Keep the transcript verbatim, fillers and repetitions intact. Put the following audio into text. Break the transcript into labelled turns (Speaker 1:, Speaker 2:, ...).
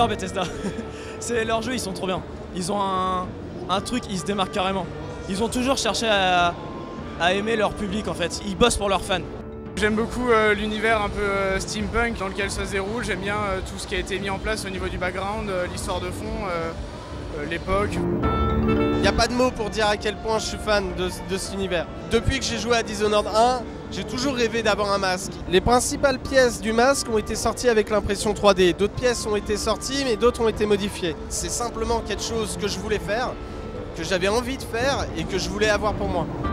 Speaker 1: J'adore Bethesda. C'est leurs jeux, ils sont trop bien. Ils ont un, un truc, ils se démarquent carrément. Ils ont toujours cherché à, à aimer leur public en fait. Ils bossent pour leurs fans.
Speaker 2: J'aime beaucoup euh, l'univers un peu euh, steampunk dans lequel ça se déroule. J'aime bien euh, tout ce qui a été mis en place au niveau du background, euh, l'histoire de fond, euh, euh, l'époque.
Speaker 3: Il n'y a pas de mots pour dire à quel point je suis fan de, de cet univers. Depuis que j'ai joué à Dishonored un, j'ai toujours rêvé d'avoir un masque. Les principales pièces du masque ont été sorties avec l'impression trois D. D'autres pièces ont été sorties, mais d'autres ont été modifiées. C'est simplement quelque chose que je voulais faire, que j'avais envie de faire et que je voulais avoir pour moi.